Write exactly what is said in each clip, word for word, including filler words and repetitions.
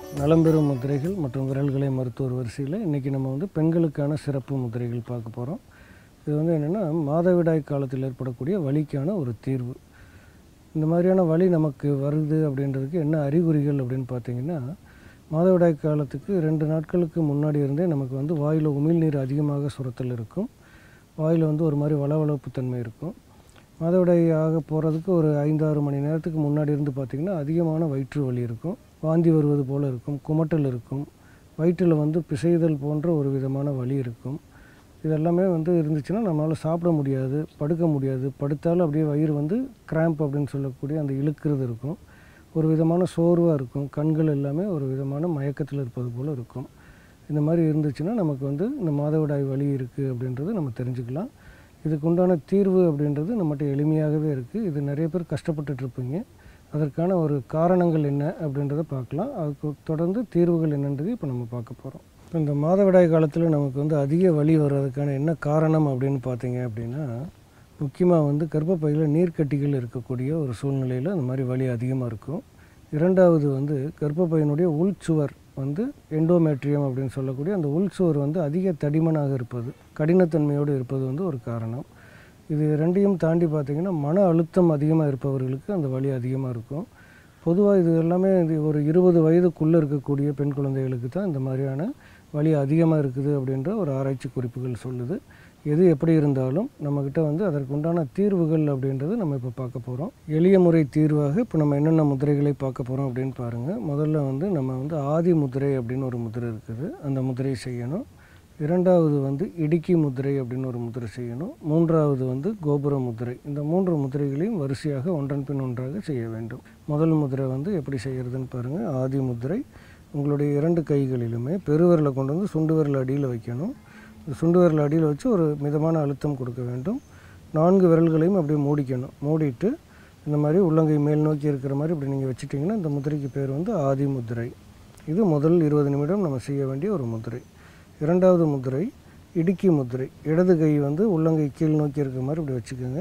நலம்பெறும் முதிரைகள் மற்றும் விரல்களை மருத்துவர் வரிசையில் இன்றைக்கி நம்ம வந்து பெண்களுக்கான சிறப்பு முதிரைகள் பார்க்க போகிறோம். இது வந்து என்னென்னா, மாதவிடாய் காலத்தில் ஏற்படக்கூடிய வலிக்கான ஒரு தீர்வு. இந்த மாதிரியான வலி நமக்கு வருது அப்படின்றதுக்கு என்ன அறிகுறிகள் அப்படின்னு பார்த்திங்கன்னா, மாதவிடாய் காலத்துக்கு ரெண்டு நாட்களுக்கு முன்னாடி இருந்தே நமக்கு வந்து வாயில் உமிழ்நீர் அதிகமாக சுரத்தல் இருக்கும். வாயில் வந்து ஒரு மாதிரி வளவளப்பு தன்மை இருக்கும். மாதவிடாய் ஆக போகிறதுக்கு ஒரு ஐந்தாறு மணி நேரத்துக்கு முன்னாடி இருந்து பார்த்திங்கன்னா அதிகமான வயிற்று வலி இருக்கும். வாந்தி வருவது போல் இருக்கும், குமட்டல் இருக்கும், வயிற்றில் வந்து பிசைதல் போன்ற ஒரு விதமான வலி இருக்கும். இதெல்லாமே வந்து இருந்துச்சுன்னா நம்மளால் சாப்பிட முடியாது, படுக்க முடியாது. படுத்தாலும் அப்படியே வயிறு வந்து கிராம்ப் அப்படின்னு சொல்லக்கூடிய அந்த இழுக்கிறது இருக்கும். ஒரு விதமான சோர்வாக இருக்கும். கண்கள் எல்லாமே ஒரு விதமான மயக்கத்தில் இருப்பது போல் இருக்கும். இந்த மாதிரி இருந்துச்சுன்னா நமக்கு வந்து இந்த மாதவிடாய் வலி இருக்குது அப்படின்றது நம்ம தெரிஞ்சுக்கலாம். இதுக்கு உண்டான தீர்வு அப்படின்றது நம்மகிட்ட எளிமையாகவே இருக்குது. இது நிறைய பேர் கஷ்டப்பட்டுட்ருப்பீங்க. அதற்கான ஒரு காரணங்கள் என்ன அப்படின்றத பார்க்கலாம். அதுக்கு தொடர்ந்து தீர்வுகள் என்னன்றது இப்போ நம்ம பார்க்க போகிறோம். இந்த மாதவிடாய் காலத்தில் நமக்கு வந்து அதிக வலி வர்றதுக்கான என்ன காரணம் அப்படின்னு பார்த்தீங்க அப்படின்னா, முக்கியமாக வந்து கர்ப்பப்பையில் நீர்க்கட்டிகள் இருக்கக்கூடிய ஒரு சூழ்நிலையில் அந்த மாதிரி வலி அதிகமாக இருக்கும். இரண்டாவது வந்து கர்ப்பப்பையினுடைய உள்சுவர் வந்து எண்டோமேட்ரியம் அப்படின்னு சொல்லக்கூடிய அந்த உள்சுவர் வந்து அதிக தடிமனாக இருப்பது, கடினத்தன்மையோடு இருப்பது வந்து ஒரு காரணம். இது ரெண்டையும் தாண்டி பார்த்திங்கன்னா, மன அழுத்தம் அதிகமாக இருப்பவர்களுக்கு அந்த வலி அதிகமாக இருக்கும். பொதுவாக இது எல்லாமே இது ஒரு இருபது வயதுக்குள்ளே இருக்கக்கூடிய பெண் குழந்தைகளுக்கு தான் இந்த மாதிரியான வலி அதிகமாக இருக்குது அப்படின்ற ஒரு ஆராய்ச்சி குறிப்புகள் சொல்லுது. எது எப்படி இருந்தாலும் நம்மக்கிட்ட வந்து அதற்குண்டான தீர்வுகள் அப்படின்றது நம்ம இப்போ பார்க்க போகிறோம். எளிய முறை தீர்வாக இப்போ நம்ம என்னென்ன முதிரைகளை பார்க்க போகிறோம் அப்படின்னு பாருங்கள். முதல்ல வந்து நம்ம வந்து ஆதி முதிரை அப்படின்னு ஒரு முதிரை இருக்குது, அந்த முதிரையை செய்யணும். இரண்டாவது வந்து இடுக்கி முதிரை அப்படின்னு ஒரு முதிரை செய்யணும். மூன்றாவது வந்து கோபுர முதிரை. இந்த மூன்று முதிரைகளையும் வரிசையாக ஒன்றன் பின் ஒன்றாக செய்ய வேண்டும். முதல் முதிரை வந்து எப்படி செய்கிறதுன்னு பாருங்கள். ஆதி முதிரை. உங்களுடைய இரண்டு கைகளிலுமே பெருவிரலை கொண்டு வந்து சுண்டு விரல் அடியில் வைக்கணும். சுண்டு விரல் அடியில் வச்சு ஒரு மிதமான அழுத்தம் கொடுக்க வேண்டும். நான்கு விரல்களையும் அப்படியே மூடிக்கணும். மூடிட்டு இந்த மாதிரி உள்ளங்கை மேல் நோக்கி இருக்கிற மாதிரி இப்படி நீங்கள் வச்சுட்டிங்கன்னா இந்த முதிரைக்கு பேர் வந்து ஆதி முதிரை. இது முதல் இருபது நிமிடம் நம்ம செய்ய வேண்டிய ஒரு முதிரை. இரண்டாவது முதிரை இடுக்கி முதிரை. இடது கை வந்து உள்ளங்கை கீழ் நோக்கி இருக்கிற மாதிரி இப்படி வச்சுக்கோங்க.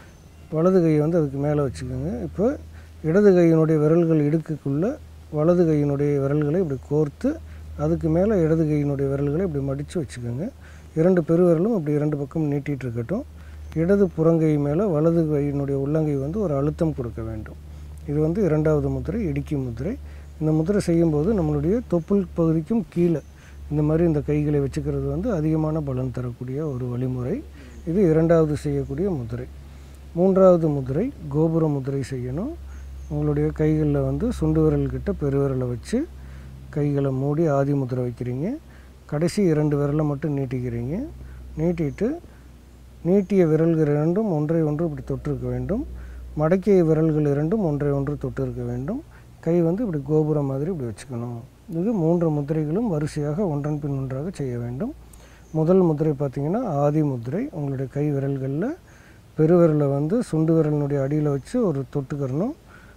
வலது கையை வந்து அதுக்கு மேலே வச்சுக்கோங்க. இப்போ இடது கையினுடைய விரல்கள் இடுக்குக்குள்ளே வலது கையினுடைய விரல்களை இப்படி கோர்த்து அதுக்கு மேலே இடது கையினுடைய விரல்களை இப்படி மடித்து வச்சுக்கோங்க. இரண்டு பெருவிரலும் அப்படி இரண்டு பக்கம் நீட்டிகிட்டு இருக்கட்டும். இடது புறங்கை மேலே வலது கையினுடைய உள்ளங்கை வந்து ஒரு அழுத்தம் கொடுக்க வேண்டும். இது வந்து இரண்டாவது முதிரை இடுக்கி முதிரை. இந்த முதிரை செய்யும்போது நம்மளுடைய தொப்புள் பகுதிக்கும் கீழே இந்த மாதிரி இந்த கைகளை வச்சுக்கிறது வந்து அதிகமான பலன் தரக்கூடிய ஒரு வழிமுறை. இது இரண்டாவது செய்யக்கூடிய முதிரை. மூன்றாவது முதிரை கோபுர முதிரை செய்யணும். உங்களுடைய கைகளில் வந்து சுண்டு விரல்கிட்ட பெருவிரலை வச்சு கைகளை மூடி ஆதி முதிரை வைக்கிறீங்க. கடைசி இரண்டு விரலை மட்டும் நீட்டிக்கிறீங்க. நீட்டிட்டு நீட்டிய விரல்கள் இரண்டும் ஒன்றை ஒன்று இப்படி தொட்டிருக்க வேண்டும். மடக்கிய விரல்கள் இரண்டும் ஒன்றை ஒன்று தொட்டு இருக்க வேண்டும். கை வந்து இப்படி கோபுரம் மாதிரி இப்படி வச்சுக்கணும். இது மூன்று முதிரைகளும் வரிசையாக ஒன்றன் பின் ஒன்றாக செய்ய வேண்டும். முதல் முதிரை பார்த்திங்கன்னா ஆதி முதிரை. உங்களுடைய கை விரல்களில் பெருவிரலை வந்து சுண்டு விரலினுடைய அடியில் வச்சு ஒரு தொட்டுக்கிறணும்.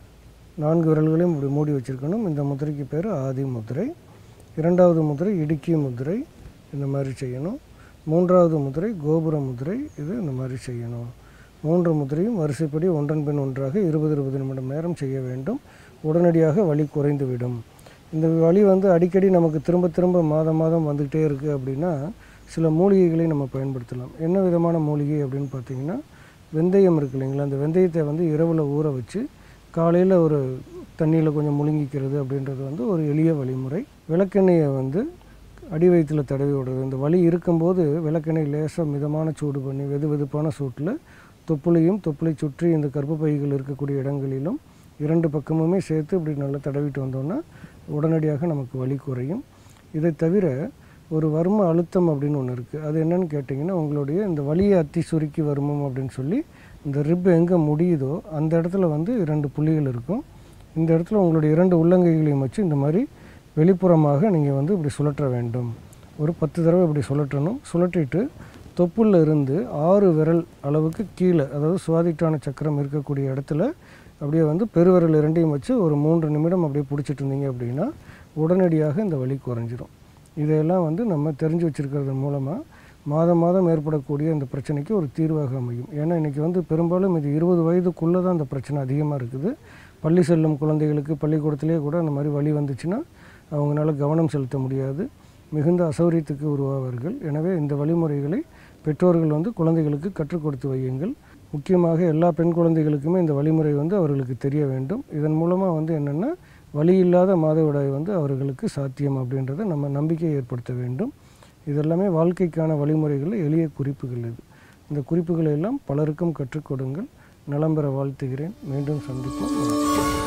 நான்கு விரல்களையும் இப்படி மூடி வச்சுருக்கணும். இந்த முதிரைக்கு பேர் ஆதி முதிரை. இரண்டாவது முதிரை இடுக்கி முதிரை. இந்த மாதிரி செய்யணும். மூன்றாவது முதிரை கோபுர முதிரை. இது இந்த மாதிரி செய்யணும். மூன்று முதிரையும் வரிசைப்படி ஒன்றன் பின் ஒன்றாக இருபது இருபது நிமிடம் நேரம் செய்ய வேண்டும். உடனடியாக வலி குறைந்துவிடும். இந்த வலி வந்து அடிக்கடி நமக்கு திரும்ப திரும்ப மாதம் மாதம் வந்துக்கிட்டே இருக்குது அப்படின்னா சில மூலிகைகளை நம்ம பயன்படுத்தலாம். என்ன விதமான மூலிகை அப்படின்னு பார்த்திங்கன்னா, வெந்தயம் இருக்குது இல்லைங்களா, அந்த வெந்தயத்தை வந்து இரவில் ஊற வச்சு காலையில் ஒரு தண்ணியில் கொஞ்சம் முழுங்கிக்கிறது அப்படின்றது வந்து ஒரு எளிய வழிமுறை. விளக்கெண்ணெயை வந்து அடி வயிற்றில் தடவி விடுறது. இந்த வலி இருக்கும்போது விளக்கெண்ணெய் லேசாக மிதமான சூடு பண்ணி வெது வெதுப்பான சூட்டில் தொப்புளையும் தொப்புளை சுற்றி இந்த கர்ப்பப்பைகள் இருக்கக்கூடிய இடங்களிலும் இரண்டு பக்கமுமே சேர்த்து இப்படி நல்லா தடவிட்டு வந்தோன்னா உடனடியாக நமக்கு வலி குறையும். இதை தவிர ஒரு வர்ம அழுத்தம் அப்படின்னு ஒன்று இருக்குது. அது என்னென்னு கேட்டிங்கன்னா, உங்களுடைய இந்த வலியை அத்தி சுருக்கி வருமம் அப்படின்னு சொல்லி இந்த ரிப் எங்கே முடியுதோ அந்த இடத்துல வந்து இரண்டு புள்ளிகள் இருக்கும். இந்த இடத்துல உங்களுடைய இரண்டு உள்ளங்கைகளையும் வச்சு இந்த மாதிரி வெளிப்புறமாக நீங்கள் வந்து இப்படி சுழற்ற வேண்டும். ஒரு பத்து தடவை இப்படி சுழற்றணும். சுழற்றிட்டு தொப்புளில் இருந்து ஆறு விரல் அளவுக்கு கீழே, அதாவது சுவாதிட்டான சக்கரம் இருக்கக்கூடிய இடத்துல அப்படியே வந்து பெருவிரல் இரண்டையும் வச்சு ஒரு மூன்று நிமிடம் அப்படியே பிடிச்சிட்டு இருந்தீங்க அப்படின்னா உடனடியாக இந்த வலி குறைஞ்சிரும். இதையெல்லாம் வந்து நம்ம தெரிஞ்சு வச்சுருக்கிறது மூலமாக மாதம் மாதம் ஏற்படக்கூடிய இந்த பிரச்சனைக்கு ஒரு தீர்வாக அமையும். ஏன்னா இன்றைக்கி வந்து பெரும்பாலும் இது இருபது வயதுக்குள்ளே தான் இந்த பிரச்சனை அதிகமாக இருக்குது. பள்ளி செல்லும் குழந்தைகளுக்கு பள்ளிக்கூடத்துலேயே கூட அந்த மாதிரி வலி வந்துச்சுன்னா அவங்களால கவனம் செலுத்த முடியாது, மிகுந்த அசௌகரியத்துக்கு உருவாவார்கள். எனவே இந்த வழிமுறைகளை பெற்றோர்கள் வந்து குழந்தைகளுக்கு கற்றுக் கொடுத்து வையுங்கள். முக்கியமாக எல்லா பெண் குழந்தைகளுக்குமே இந்த வழிமுறை வந்து அவர்களுக்கு தெரிய வேண்டும். இதன் மூலமாக வந்து என்னென்னா வலி இல்லாத மாதவிடாய் வந்து அவர்களுக்கு சாத்தியம் அப்படின்றத நம்ம நம்பிக்கை ஏற்படுத்த வேண்டும். இதெல்லாமே வாழ்க்கைக்கான வழிமுறைகள், எளிய குறிப்புகள். இது இந்த குறிப்புகளை எல்லாம் பலருக்கும் கற்றுக் கொடுங்கள். நலம் பெற வாழ்த்துகிறேன். மீண்டும் சந்திப்போம்.